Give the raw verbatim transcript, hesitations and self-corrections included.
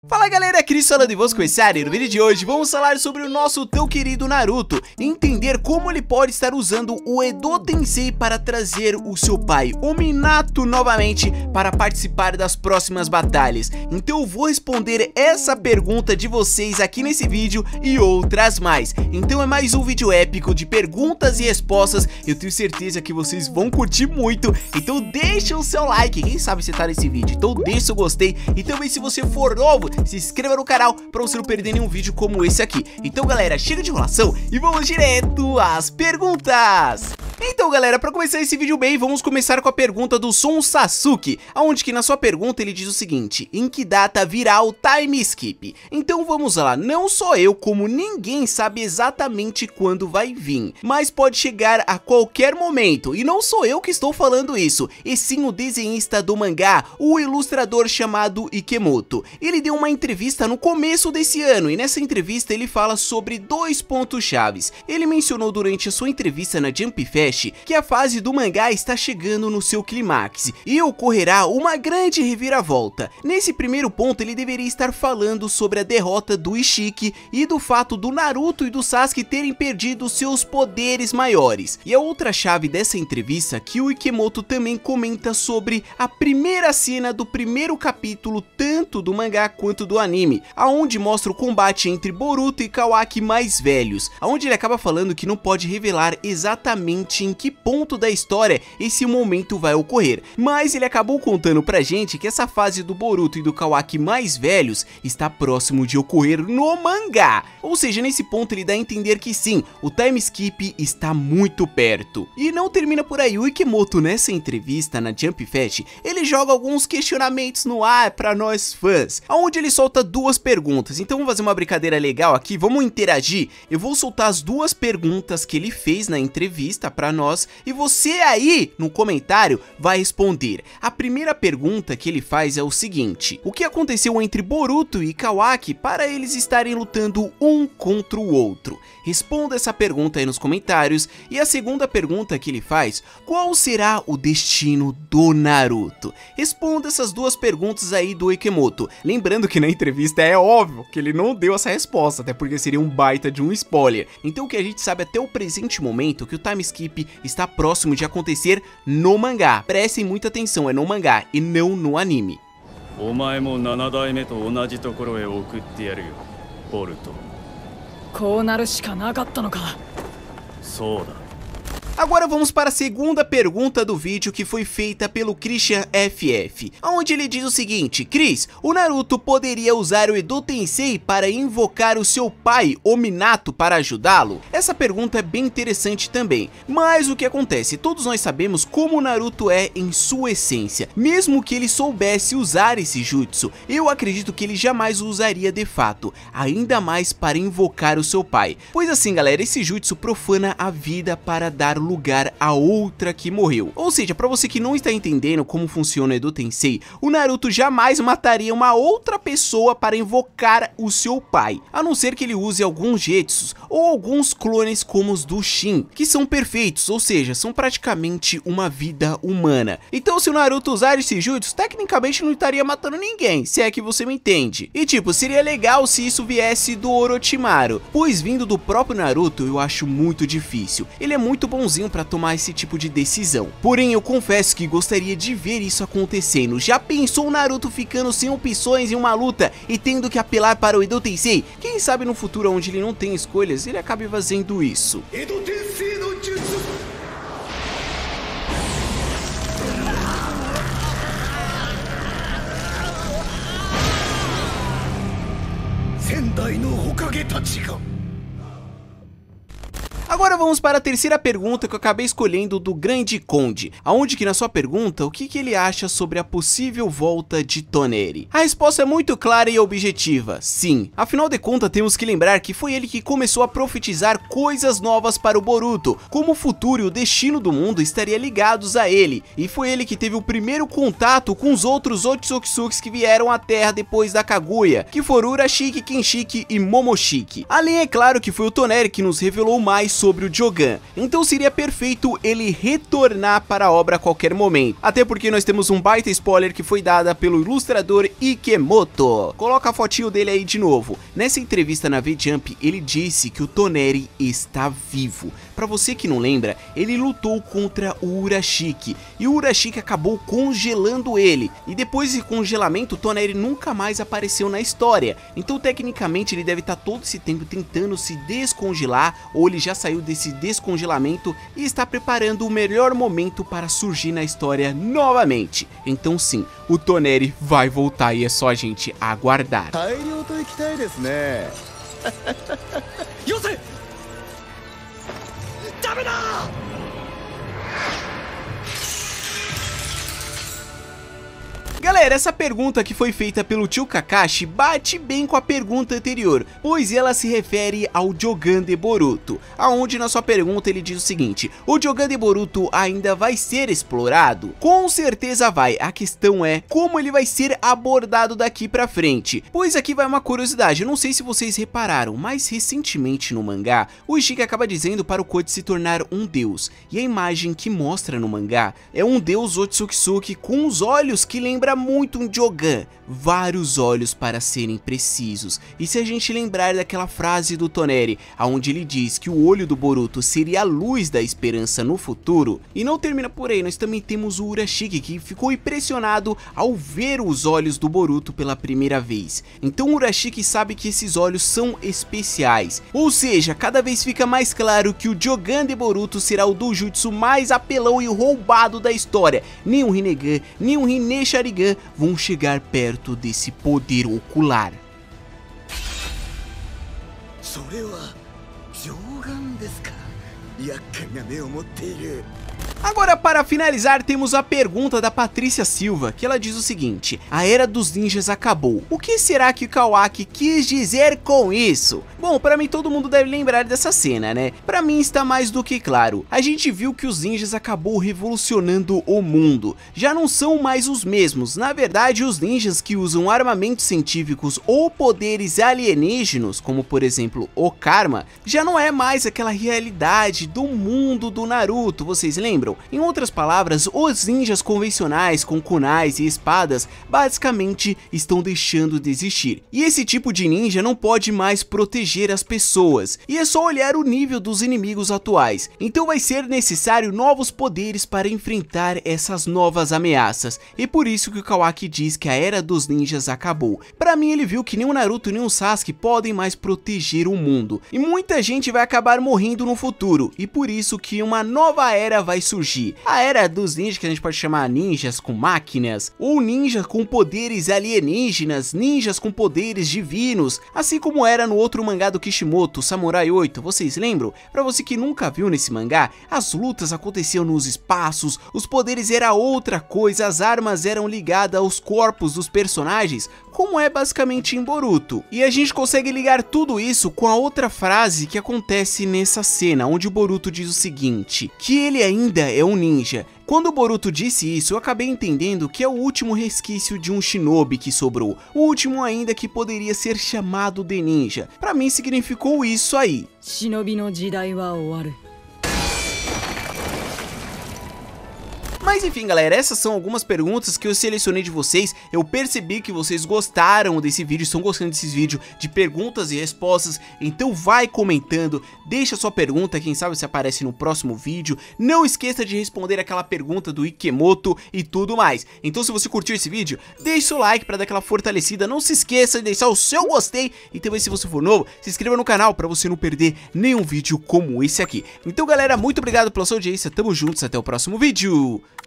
Fala galera, Cris falando e vamos começar. E no vídeo de hoje vamos falar sobre o nosso tão querido Naruto e entender como ele pode estar usando o Edo Tensei para trazer o seu pai, o Minato, novamente para participar das próximas batalhas. Então eu vou responder essa pergunta de vocês aqui nesse vídeo e outras mais. Então é mais um vídeo épico de perguntas e respostas. Eu tenho certeza que vocês vão curtir muito, então deixa o seu like, quem sabe você tá nesse vídeo. Então deixa o gostei e também, se você for novo, se inscreva no canal para você não perder nenhum vídeo como esse aqui. Então galera, chega de enrolação e vamos direto às perguntas. Então galera, para começar esse vídeo bem, vamos começar com a pergunta do Son Sasuke, onde que na sua pergunta ele diz o seguinte: em que data virá o time skip? Então vamos lá, não só eu como ninguém sabe exatamente quando vai vir, mas pode chegar a qualquer momento, e não sou eu que estou falando isso, e sim o desenhista do mangá, o ilustrador chamado Ikemoto. Ele deu uma entrevista no começo desse ano, e nessa entrevista ele fala sobre dois pontos chaves. Ele mencionou durante a sua entrevista na Jump Fest que a fase do mangá está chegando no seu clímax e ocorrerá uma grande reviravolta. Nesse primeiro ponto ele deveria estar falando sobre a derrota do Ishiki e do fato do Naruto e do Sasuke terem perdido seus poderes maiores. E a outra chave dessa entrevista que o Ikemoto também comenta sobre a primeira cena do primeiro capítulo tanto do mangá quanto do anime, aonde mostra o combate entre Boruto e Kawaki mais velhos, aonde ele acaba falando que não pode revelar exatamente em que ponto da história esse momento vai ocorrer, mas ele acabou contando pra gente que essa fase do Boruto e do Kawaki mais velhos está próximo de ocorrer no mangá, ou seja, nesse ponto ele dá a entender que sim, o time skip está muito perto. E não termina por aí, o Ikemoto nessa entrevista na Jump Fest, ele joga alguns questionamentos no ar pra nós fãs, onde ele solta duas perguntas. Então vamos fazer uma brincadeira legal aqui, vamos interagir. Eu vou soltar as duas perguntas que ele fez na entrevista pra nós e você aí no comentário vai responder. A primeira pergunta que ele faz é o seguinte: o que aconteceu entre Boruto e Kawaki para eles estarem lutando um contra o outro? Responda essa pergunta aí nos comentários. E a segunda pergunta que ele faz: qual será o destino do Naruto? Responda essas duas perguntas aí do Ikemoto. Lembrando que na entrevista é óbvio que ele não deu essa resposta, até porque seria um baita de um spoiler. Então o que a gente sabe até o presente momento é que o time skip está próximo de acontecer no mangá. Prestem muita atenção, é no mangá e não no anime. Agora vamos para a segunda pergunta do vídeo, que foi feita pelo Christian F F, onde ele diz o seguinte: Cris, o Naruto poderia usar o Edo Tensei para invocar o seu pai, o Minato, para ajudá-lo? Essa pergunta é bem interessante também, mas o que acontece? Todos nós sabemos como o Naruto é em sua essência. Mesmo que ele soubesse usar esse jutsu, eu acredito que ele jamais o usaria de fato, ainda mais para invocar o seu pai. Pois assim galera, esse jutsu profana a vida para dar lugar a outra que morreu. Ou seja, para você que não está entendendo como funciona o Edo Tensei, o Naruto jamais mataria uma outra pessoa para invocar o seu pai, a não ser que ele use alguns jutsus ou alguns clones como os do Shin, que são perfeitos, ou seja, são praticamente uma vida humana. Então se o Naruto usar esse jutsu, tecnicamente não estaria matando ninguém, se é que você me entende. E tipo, seria legal se isso viesse do Orochimaru, pois vindo do próprio Naruto eu acho muito difícil. Ele é muito bonzinho para tomar esse tipo de decisão. Porém, eu confesso que gostaria de ver isso acontecendo. Já pensou o Naruto ficando sem opções em uma luta e tendo que apelar para o Edo Tensei? Quem sabe no futuro onde ele não tem escolhas, ele acabe fazendo isso. Edo Tensei no jutsu. Sendai no Hokage tachi ga. Agora vamos para a terceira pergunta que eu acabei escolhendo do Grande Conde, aonde que na sua pergunta, o que que ele acha sobre a possível volta de Toneri? A resposta é muito clara e objetiva: sim. Afinal de contas, temos que lembrar que foi ele que começou a profetizar coisas novas para o Boruto, como o futuro e o destino do mundo estaria ligados a ele, e foi ele que teve o primeiro contato com os outros Otsutsuki que vieram à Terra depois da Kaguya, que foram Urashiki, Kenshiki e Momoshiki. Além, é claro, que foi o Toneri que nos revelou mais sobre sobre o Jogan, então seria perfeito ele retornar para a obra a qualquer momento, até porque nós temos um baita spoiler que foi dada pelo ilustrador Ikemoto. Coloca a fotinho dele aí de novo. Nessa entrevista na V-Jump, ele disse que o Toneri está vivo. Pra você que não lembra, ele lutou contra o Urashiki, e o Urashiki acabou congelando ele, e depois desse congelamento, o Toneri nunca mais apareceu na história. Então tecnicamente ele deve estar todo esse tempo tentando se descongelar, ou ele já saiu desse descongelamento e está preparando o melhor momento para surgir na história novamente. Então sim, o Toneri vai voltar e é só a gente aguardar. Galera, essa pergunta que foi feita pelo tio Kakashi bate bem com a pergunta anterior, pois ela se refere ao Jogan de Boruto, aonde na sua pergunta ele diz o seguinte: o Jogan de Boruto ainda vai ser explorado? Com certeza vai, a questão é como ele vai ser abordado daqui pra frente, pois aqui vai uma curiosidade, eu não sei se vocês repararam, mas recentemente no mangá, o Ishiki acaba dizendo para o Koji se tornar um deus, e a imagem que mostra no mangá é um deus Otsukisuki com os olhos que lembra muito um Jogan, vários olhos para serem precisos. E se a gente lembrar daquela frase do Toneri, aonde ele diz que o olho do Boruto seria a luz da esperança no futuro, e não termina por aí, nós também temos o Urashiki, que ficou impressionado ao ver os olhos do Boruto pela primeira vez. Então o Urashiki sabe que esses olhos são especiais, ou seja, cada vez fica mais claro que o Jogan de Boruto será o doujutsu mais apelão e roubado da história. Nem um Rinnegan, nem um Rinne Sharingan vão chegar perto desse poder ocular. Agora, para finalizar, temos a pergunta da Patrícia Silva, que ela diz o seguinte: a Era dos Ninjas acabou. O que será que o Kawaki quis dizer com isso? Bom, para mim todo mundo deve lembrar dessa cena, né? Para mim está mais do que claro. A gente viu que os ninjas acabou revolucionando o mundo. Já não são mais os mesmos. Na verdade, os ninjas que usam armamentos científicos ou poderes alienígenas, como por exemplo o Karma, já não é mais aquela realidade do mundo do Naruto, vocês lembram? Em outras palavras, os ninjas convencionais com kunais e espadas basicamente estão deixando de existir. E esse tipo de ninja não pode mais proteger as pessoas. E é só olhar o nível dos inimigos atuais. Então vai ser necessário novos poderes para enfrentar essas novas ameaças. E por isso que o Kawaki diz que a Era dos Ninjas acabou. Para mim ele viu que nem o Naruto nem o Sasuke podem mais proteger o mundo. E muita gente vai acabar morrendo no futuro. E por isso que uma nova era vai surgir. A Era dos Ninjas, que a gente pode chamar ninjas com máquinas, ou ninjas com poderes alienígenas, ninjas com poderes divinos, assim como era no outro mangá do Kishimoto, Samurai oito, vocês lembram? Pra você que nunca viu nesse mangá, as lutas aconteciam nos espaços, os poderes era outra coisa, as armas eram ligadas aos corpos dos personagens, como é basicamente em Boruto. E a gente consegue ligar tudo isso com a outra frase que acontece nessa cena, onde o Boruto diz o seguinte, que ele ainda é um ninja. Quando o Boruto disse isso, eu acabei entendendo que é o último resquício de um shinobi que sobrou, o último ainda que poderia ser chamado de ninja. Pra mim significou isso aí. Shinobi no jidai wa owaru. Mas enfim galera, essas são algumas perguntas que eu selecionei de vocês. Eu percebi que vocês gostaram desse vídeo, estão gostando desses vídeos de perguntas e respostas. Então vai comentando, deixa sua pergunta, quem sabe você aparece no próximo vídeo. Não esqueça de responder aquela pergunta do Ikemoto e tudo mais. Então se você curtiu esse vídeo, deixa o seu like para dar aquela fortalecida. Não se esqueça de deixar o seu gostei. E também se você for novo, se inscreva no canal para você não perder nenhum vídeo como esse aqui. Então galera, muito obrigado pela sua audiência, tamo juntos, até o próximo vídeo.